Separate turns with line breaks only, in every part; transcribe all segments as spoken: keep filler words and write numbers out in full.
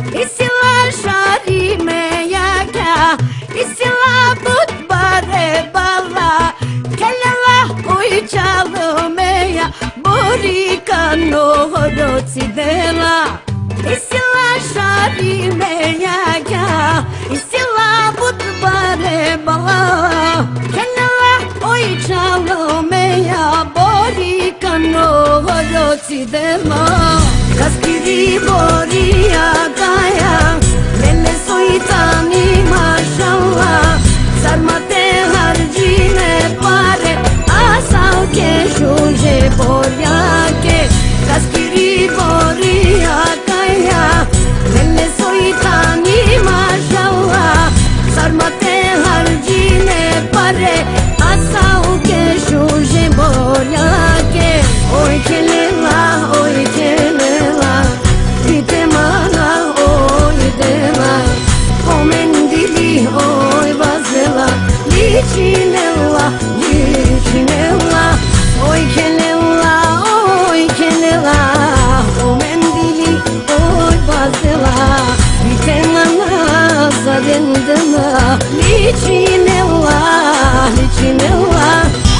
Isila shari me yaka, isila but bare bala, kelela oi çalmaya, borika no horotsi dela. Isila shari me yaka, isila but bare bala, kelela oi çalmaya, borika no horotsi dela. Kaskiri boria gaya, mele soitani mashallah, sarmate harjine pare, asal ke shuje boria ke. Kaskiri boria gaya, mele soitani mashallah, sarmate harjine pare, asal ke shuje boria ke. Oy kelela, oy kelela, vitemana, oy dela, omendili, oy vazela, lichinela, lichinela, oy kelela, oy kelela, omendili, oy vazela, vitemana, zadendela, lichinela, lichinela.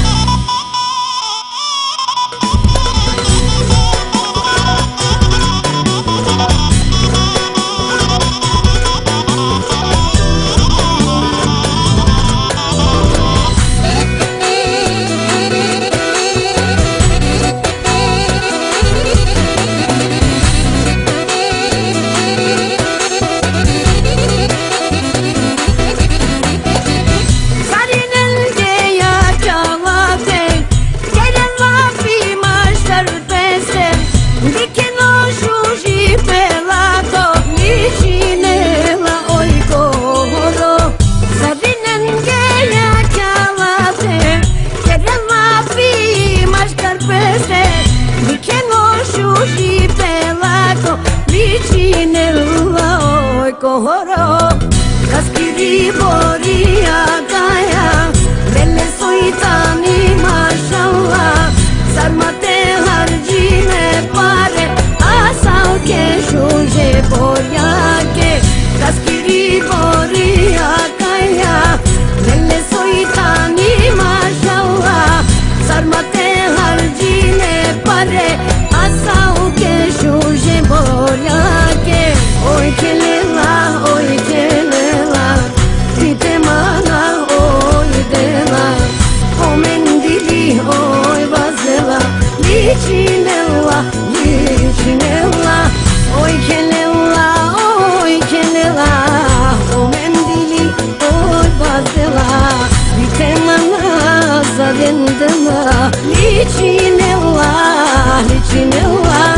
Kohoro, kaskiri boria gaya, mele soitani mashallah, sarmate harjine pare, asal ke shuje boria ke. Kaskiri boria gaya, mele soitani mashallah, sarmate harjine pare, asal ke shuje boria ke. Oy kelela, oy kelela, vitemana, oy dela, omendili, oy vazela, lichinela, lichinela, oy kelela, oy kelela, omendili, oy vazela, vitemana, zadendela, lichinela, lichinela.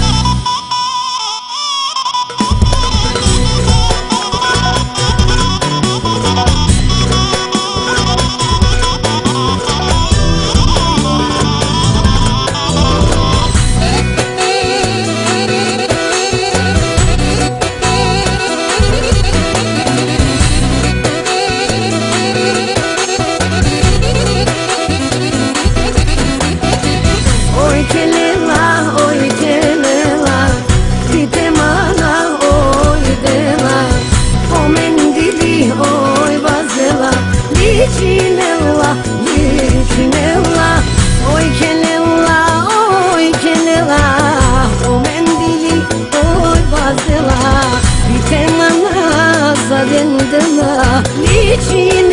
Lichinela, lichinela, oy kelela, oy kelela, omendili, oy vazela, vitemana, zadendela, lichinela.